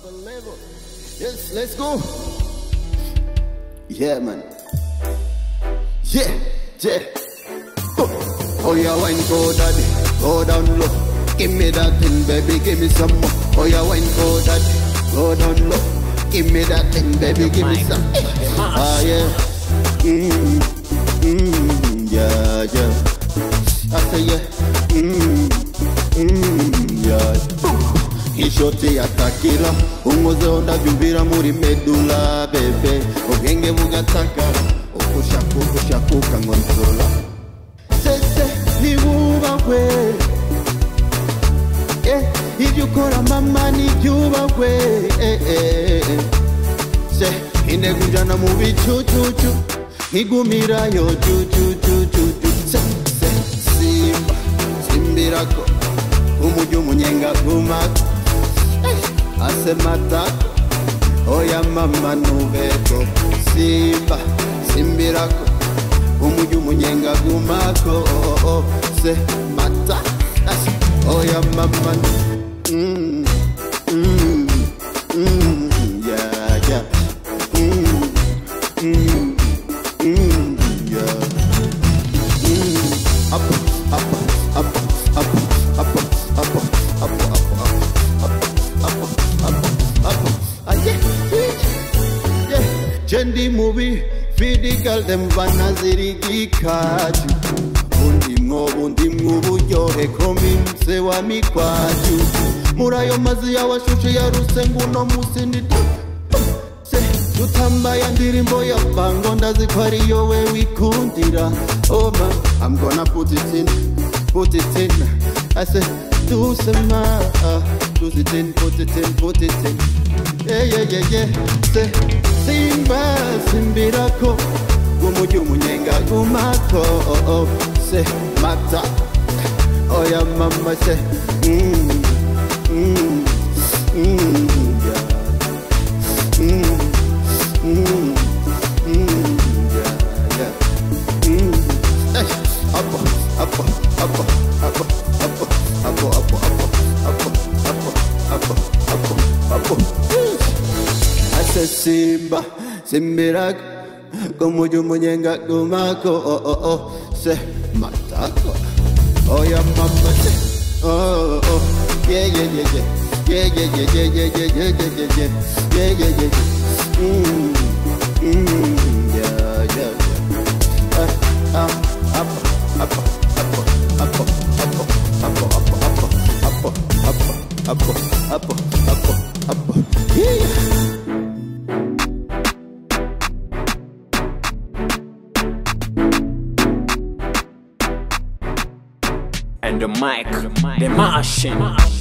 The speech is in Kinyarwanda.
Yes, let's go. Yeah, man. Yeah, yeah. Oh, yeah, wine go daddy, go down low. Give me that thing, baby, give me some more. Oh, yeah, wine go daddy, go down low. Give me that thing, baby, give me some. Ah, yeah. Yeah, yeah. I say yeah. Yeah. Ishoti atakira, ungoze onda vyumbira muri medula, bebe. Ogenge mugataka, okushaku kangonzola. Sese ni ubawe, ibyo ukora mama ni byubawe, se inegujana mu bicucucu, nkigumirayo cucucucu. Se simba, simbirako, umujyi umunyenga gumako. Ase matako, oya mama nubeko. Simba, simbirako, umujyi umunyenga gumako. Se matako, oya mama yeah, yeah. Yeah. Jendi movie, physical them vanaziri kikaju. Bundi mwoburyohe komi mse wa mikwaju. Murayo mazi ya washushe ya rusengu no musindi tu. Se tutamba ya ndirimbo ya bango ndazikwari yowe wikundira. Oh man, I'm gonna put it in. I say, do some put it in. Yeah. Say, simba, simbirako, umujyi umunyenga gumako. Say, mata, oh yeah, mama, say, Simba, simbirako, umujyi umunyenga gumako. Se matako, oh yeah mama, se yeah. And the mic, the machine.